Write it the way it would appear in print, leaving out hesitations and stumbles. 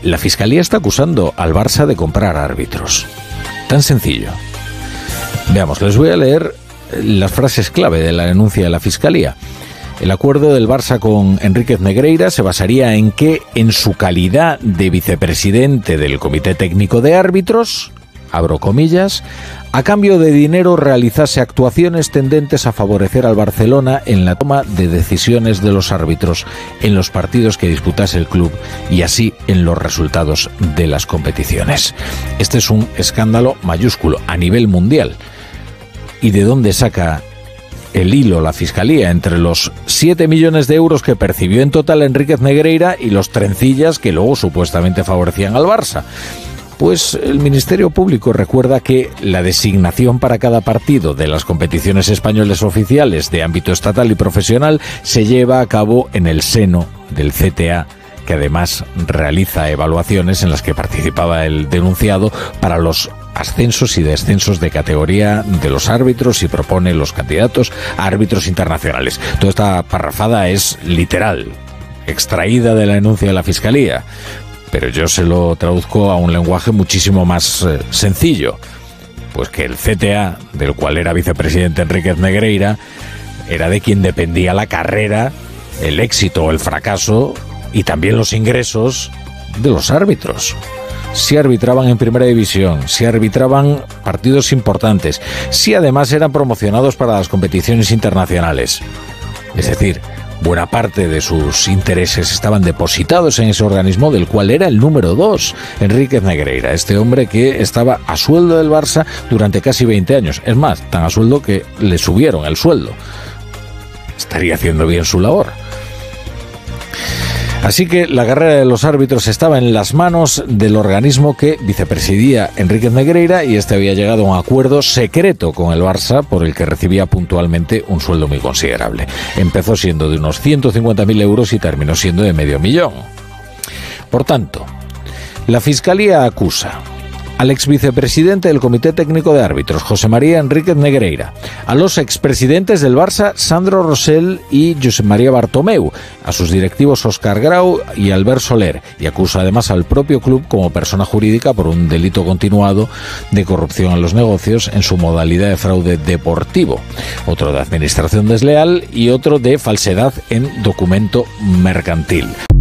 La Fiscalía está acusando al Barça de comprar árbitros. Tan sencillo. Veamos, les voy a leer las frases clave de la denuncia de la Fiscalía. El acuerdo del Barça con Enríquez Negreira se basaría en que, en su calidad de vicepresidente del Comité Técnico de Árbitros, abro comillas, a cambio de dinero realizase actuaciones tendentes a favorecer al Barcelona en la toma de decisiones de los árbitros en los partidos que disputase el club y así en los resultados de las competiciones. Este es un escándalo mayúsculo a nivel mundial. ¿Y de dónde saca el hilo la Fiscalía entre los 7 millones de euros que percibió en total Enríquez Negreira y los trencillas que luego supuestamente favorecían al Barça? Pues el Ministerio Público recuerda que la designación para cada partido de las competiciones españolas oficiales de ámbito estatal y profesional se lleva a cabo en el seno del CTA, que además realiza evaluaciones en las que participaba el denunciado para los ascensos y descensos de categoría de los árbitros y propone los candidatos a árbitros internacionales. Toda esta parrafada es literal, extraída de la denuncia de la Fiscalía, pero yo se lo traduzco a un lenguaje muchísimo más sencillo. Pues que el CTA, del cual era vicepresidente Enríquez Negreira, era de quien dependía la carrera, el éxito o el fracaso y también los ingresos de los árbitros. Si arbitraban en primera división, si arbitraban partidos importantes, si además eran promocionados para las competiciones internacionales. Es decir, buena parte de sus intereses estaban depositados en ese organismo del cual era el número 2, Enríquez Negreira, este hombre que estaba a sueldo del Barça durante casi 20 años. Es más, tan a sueldo que le subieron el sueldo. Estaría haciendo bien su labor. Así que la carrera de los árbitros estaba en las manos del organismo que vicepresidía Enríquez Negreira y este había llegado a un acuerdo secreto con el Barça por el que recibía puntualmente un sueldo muy considerable. Empezó siendo de unos 150.000 euros y terminó siendo de $500.000. Por tanto, la Fiscalía acusa al exvicepresidente del Comité Técnico de Árbitros, José María Enríquez Negreira, a los expresidentes del Barça, Sandro Rosell y Josep María Bartomeu, a sus directivos Óscar Grau y Albert Soler, y acusa además al propio club como persona jurídica por un delito continuado de corrupción en los negocios en su modalidad de fraude deportivo, otro de administración desleal y otro de falsedad en documento mercantil.